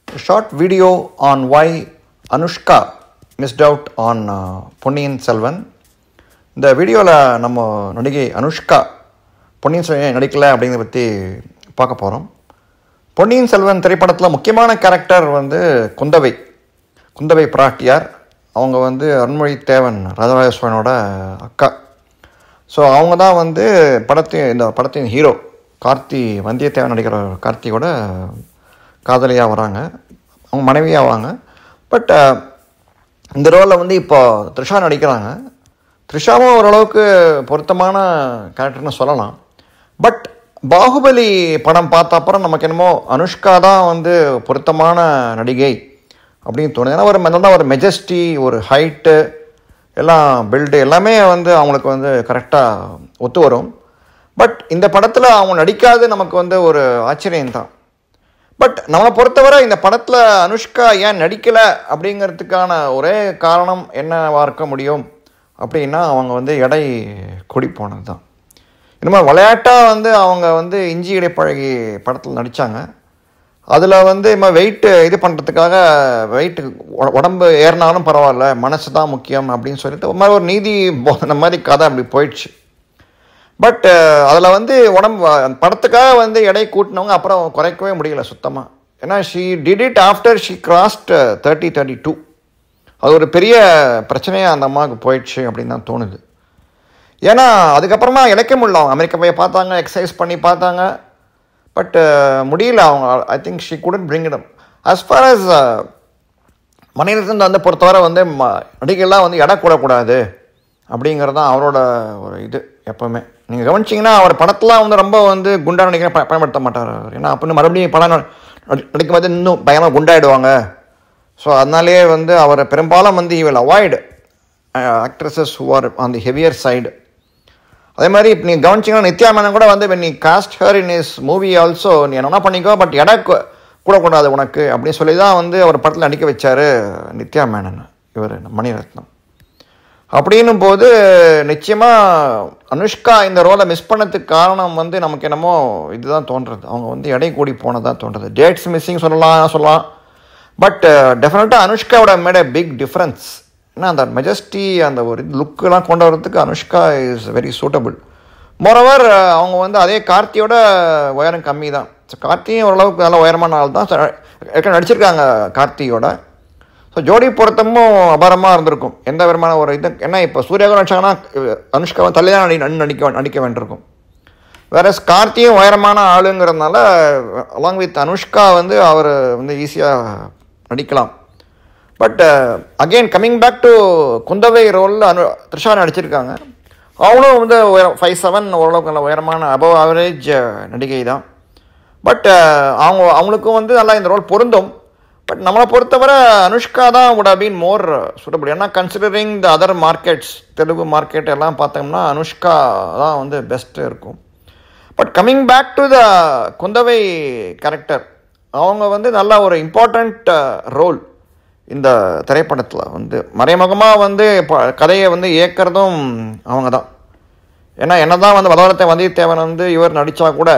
A short video on why Anushka missed out on Ponniyin Selvan. இந்த வீடியோவில் நம்ம நடிகை அனுஷ்கா பொன்னியின் செல்வன் நடிக்கலை அப்படிங்கிறத பற்றி பார்க்க போகிறோம். பொன்னியின் செல்வன் திரைப்படத்தில் முக்கியமான கேரக்டர் குந்தவை பிராட்டியார். அவங்க அருண்மொழித்தேவன் ராஜராஜ சோழனோட அக்கா. ஸோ அவங்க தான் இந்த படத்தின் ஹீரோ வந்தியத்தேவன் நடிக்கிற கார்த்தியோட காதலியாக வராங்க, அவங்க மனைவியாவாங்க. பட் இந்த ரோலில் இப்போ த்ரிஷா நடிக்கிறாங்க. த்ரிஷாவும் ஓரளவுக்கு பொருத்தமான கேரக்டர்னு சொல்லலாம். பட் பாகுபலி படம் பார்த்த அப்புறம் நமக்கு என்னமோ அனுஷ்கா தான் பொருத்தமான நடிகை அப்படின்னு தோணுது. ஏன்னா ஒரு மெஜஸ்டி, ஒரு ஹைட்டு, எல்லாம் பில்டு எல்லாமே அவங்களுக்கு கரெக்டாக ஒத்து வரும். பட் இந்த படத்தில் அவங்க நடிக்காது நமக்கு ஒரு ஆச்சரியம்தான். பட் நம்மளை பொறுத்தவரை இந்த படத்தில் அனுஷ்கா ஏன் நடிக்கலை அப்படிங்கிறதுக்கான ஒரே காரணம் என்னவாக இருக்க முடியும் அப்படின்னா அவங்க எடை கூடி போனது தான். இனிமேல் விளையாட்டாக அவங்க இஞ்சி இடைப்பழகி படத்தில் நடித்தாங்க. அதில் வெயிட்டு இது பண்ணுறதுக்காக வெயிட்டு உடம்பு ஏறினாலும் பரவாயில்ல, மனசு தான் முக்கியம் அப்படின்னு சொல்லிட்டு ஒரு நீதி போன மாதிரி கதை அப்படி போயிடுச்சு. பட் அதில் உடம்பு படத்துக்காக எடை கூட்டினவங்க அப்புறம் குறைக்கவே முடியல சுத்தமாக. ஏன்னா she did it after she crossed 32. அது ஒரு பெரிய பிரச்சனையாக அந்த அம்மாவுக்கு போயிடுச்சு அப்படின்னு தான் தோணுது. ஏன்னா அதுக்கப்புறமா இழைக்க முடியல. அவங்க அமெரிக்கா போய் பார்த்தாங்க, எக்ஸசைஸ் பண்ணி பார்த்தாங்க, பட் முடியல அவங்க. I think she couldn't bring it up. As far as Mani Ratnam பொறுத்தவரை நடிகர்லாம் எடை கூடக்கூடாது அப்படிங்கிறது தான் அவரோட ஒரு இது. எப்போவுமே நீங்கள் கவனிச்சிங்கன்னா அவர் படத்தெலாம் ரொம்ப குண்டா நடிக்கிற பயன்படுத்த மாட்டார். ஏன்னா அப்படின்னு மறுபடியும் படம் நடிக்கும்போது இன்னும் பயங்கரமாக குண்டாயிடுவாங்க. ஸோ அதனாலேயே அவரை பெரும்பாலும் he will avoid actresses who are on the heavier side. அதே மாதிரி இப்போ நீங்கள் கவனிச்சிங்கன்னா நித்யா மேனன் கூட when he cast her in his movie also, நீ என்ன பண்ணிக்கோ பட் எடை கூடக்கூடாது உனக்கு அப்படின்னு சொல்லி தான் அவர் படத்தில் நடிக்க வச்சார் நித்யா மேனன், இவர் மணிரத்னம். அப்படின்னும் போது நிச்சயமாக அனுஷ்கா இந்த ரோலை மிஸ் பண்ணதுக்கு காரணம் நமக்கு என்னமோ இதுதான் தோன்றுறது. அவங்க எடை கூடி போனதான் தோன்றுறது. டேட்ஸ் மிஸ்ஸிங் சொல்லலாம். பட் டெஃபினட்டாக அனுஷ்காவோட மேட் a பிக் டிஃப்ரென்ஸ். ஏன்னா அந்த மெஜஸ்டி, அந்த ஒரு லுக்கெல்லாம் கொண்டு வரதுக்கு Anushka is very suitable. Moreover அவங்க அதே கார்த்தியோட உயரம் கம்மி தான். ஸோ கார்த்தியும் ஓரளவுக்கு நல்ல உயரமான ஆள் தான் நடிச்சிருக்காங்க கார்த்தியோட. ஸோ ஜோடி பொருத்தமும் அபாரமாக இருந்திருக்கும். எந்த விதமான ஒரு இது. ஏன்னா இப்போ சூர்யாவும் நடிச்சாங்கன்னா அனுஷ்காவும் தள்ளி தான் நடிக்க வேண்டியிருக்கும். வேற கார்த்தியும் உயரமான ஆளுங்கிறதுனால அலாங் வித் அனுஷ்கா அவர் ஈஸியாக நடிக்கலாம். But again coming back to Kundavai ரோலில் த்ரிஷா நடிச்சிருக்காங்க. அவங்களும் 5'7", ஓரளவுக்கு நல்ல உயரமான அபவ் ஆவரேஜ் நடிகை தான். பட் அவங்களுக்கும் நல்லா இந்த ரோல் பொருந்தும். பட் நம்மளை பொறுத்தவரை அனுஷ்கா தான் would have been more suitable. ஏன்னா considering the other markets, Telugu market எல்லாம் பார்த்தோம்னா அனுஷ்கா தான் பெஸ்ட்டு இருக்கும். But coming back to the Kundavai character, அவங்க நல்ல ஒரு இம்பார்ட்டண்ட் ரோல் இந்த திரைப்படத்தில். மறைமுகமாக கதையை இயக்கிறதும் அவங்க தான். ஏன்னா என்னதான் வந்தியத்தேவன் இவர் நடித்தா கூட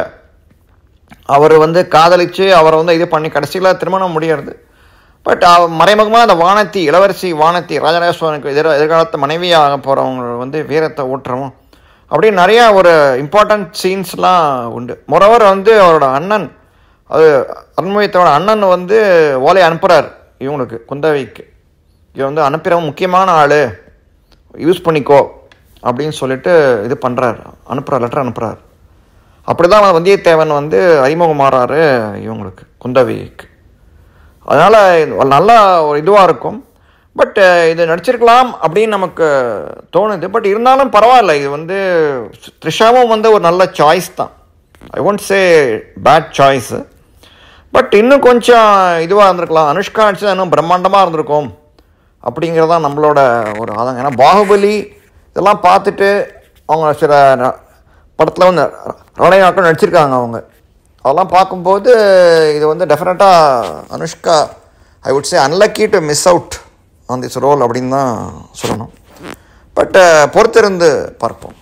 அவர் காதலித்து அவர் இது பண்ணி கடைசியில் திருமணம் முடியறது. பட் மறைமுகமாக அந்த இளவரசி வானதி ராஜராஜ சோழனுக்கு எதிர்காலத்தை மனைவியாக போகிறவங்க வீரத்தை ஊட்டுறவும் அப்படின்னு நிறையா ஒரு இம்பார்ட்டண்ட் சீன்ஸ்லாம் உண்டு. மொரோவர் அவரோட அண்ணன், அது அருண்மொழித்தோட அண்ணன் ஓலை அனுப்புகிறார் இவங்களுக்கு, குந்தவைக்கு. இவன் அனுப்புகிறவன் முக்கியமான ஆள், யூஸ் பண்ணிக்கோ அப்படின்னு சொல்லிட்டு இது பண்ணுறார், லெட்டர் அனுப்புகிறார். அப்படி தான் வந்தியத்தேவன் அறிமுகமாகறாரு இவங்களுக்கு, குந்தவைக்கு. அதனால் நல்லா ஒரு இதுவாக இருக்கும். பட் இது நடிச்சிருக்கலாம் அப்படின்னு நமக்கு தோணுது. பட் இருந்தாலும் பரவாயில்ல. இது த்ரிஷாவும் ஒரு நல்ல சாய்ஸ் தான். I won't say bad choice. But இன்னும் கொஞ்சம் இதுவாக இருந்திருக்கலாம். அனுஷ்கா நடிச்சது இன்னும் பிரம்மாண்டமாக இருந்திருக்கும் அப்படிங்கிறதான் நம்மளோட ஒரு ஆதங்கம். ஏன்னா பாகுபலி இதெல்லாம் பார்த்துட்டு அவங்க சில படத்தில் ரோலையாக்கள் நடிச்சிருக்காங்க. அவங்க அதெல்லாம் பார்க்கும்போது இது டெஃபினட்டாக Anushka I would say unlucky to miss out on this role அப்படின்னு தான் சொல்லணும். பட் பொறுத்திருந்து பார்ப்போம்.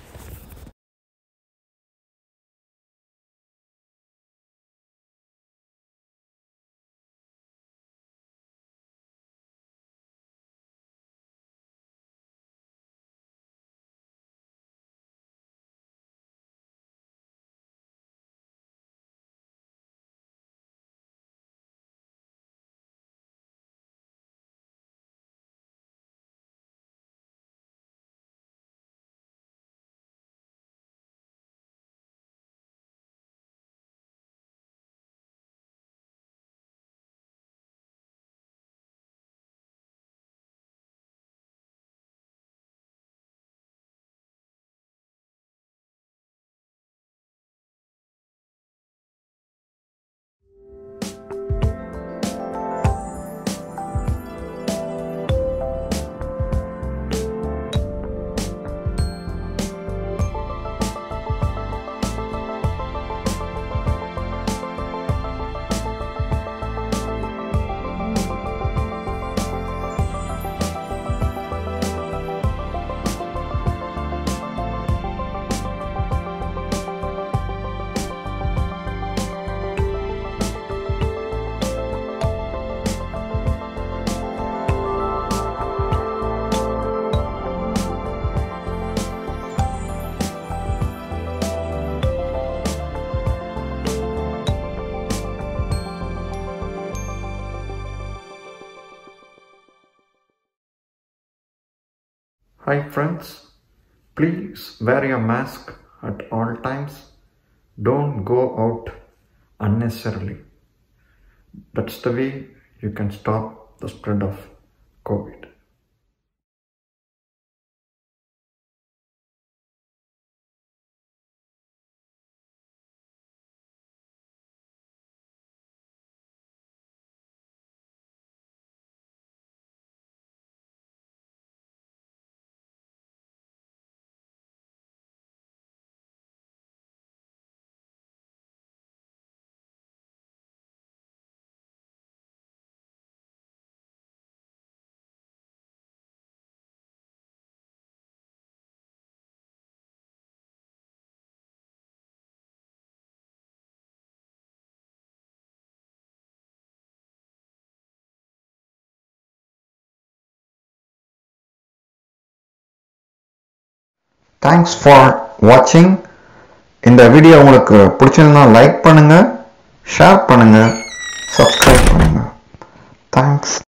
Hi friends, please wear your mask at all times. Don't go out unnecessarily. That's the way you can stop the spread of COVID. Thanks for watching. இந்த video உங்களுக்கு பிடிச்சிருந்தா like பண்ணுங்க, share பண்ணுங்க, சப்ஸ்கிரைப் பண்ணுங்க. Thanks.